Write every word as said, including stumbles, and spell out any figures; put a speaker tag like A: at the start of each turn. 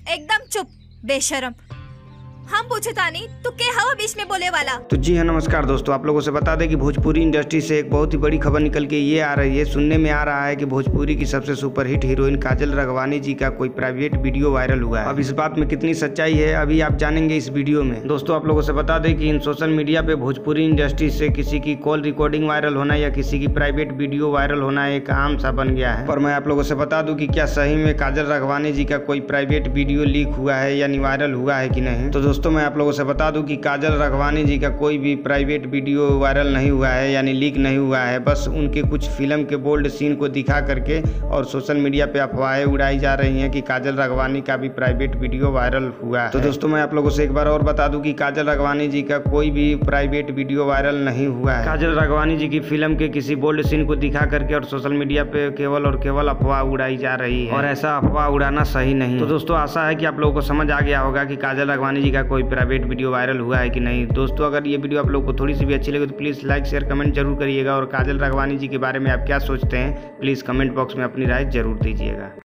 A: एकदम चुप बेशरम। हम पूछे तानी तू के हवा बीच में बोले वाला।
B: तो जी हाँ, नमस्कार दोस्तों, आप लोगों से बता दें कि भोजपुरी इंडस्ट्री से एक बहुत ही बड़ी खबर निकल के ये आ रही है। सुनने में आ रहा है कि भोजपुरी की सबसे सुपरहिट हीरोइन काजल राघवानी जी का कोई प्राइवेट वीडियो वायरल हुआ है। अब इस बात में कितनी सच्चाई है अभी आप जानेंगे इस वीडियो में। दोस्तों आप लोगों से बता दें कि इन सोशल मीडिया पे भोजपुरी इंडस्ट्री से किसी की कॉल रिकॉर्डिंग वायरल होना या किसी की प्राइवेट वीडियो वायरल होना एक आम सा बन गया है। पर मैं आप लोगों से बता दूं कि क्या सही में काजल राघवानी जी का कोई प्राइवेट वीडियो लीक हुआ है यानी वायरल हुआ है कि नहीं। तो दोस्तों मैं आप लोगों से बता दूं कि काजल राघवानी जी का कोई भी प्राइवेट वीडियो वायरल नहीं हुआ है यानी लीक नहीं हुआ है। बस उनके कुछ फिल्म के बोल्ड सीन को दिखा करके और सोशल मीडिया पे अफवाहें उड़ाई जा रही हैं कि काजल राघवानी का भी प्राइवेट वीडियो वायरल हुआ है। तो दोस्तों मैं आप लोगों से एक बार और बता दूं कि काजल राघवानी जी का कोई भी प्राइवेट वीडियो वायरल नहीं हुआ है। काजल राघवानी जी की फिल्म के किसी बोल्ड सीन को दिखा करके और सोशल मीडिया पे केवल और केवल अफवाह उड़ाई जा रही है और ऐसा अफवाह उड़ाना सही नहीं। तो दोस्तों आशा है कि आप लोगों को समझ आ गया होगा कि काजल राघवानी जी का कोई प्राइवेट वीडियो वायरल हुआ है कि नहीं। दोस्तों अगर ये वीडियो आप लोगों को थोड़ी सी भी अच्छी लगे तो प्लीज़ लाइक शेयर कमेंट जरूर करिएगा और काजल राघवानी जी के बारे में आप क्या सोचते हैं प्लीज़ कमेंट बॉक्स में अपनी राय जरूर दीजिएगा।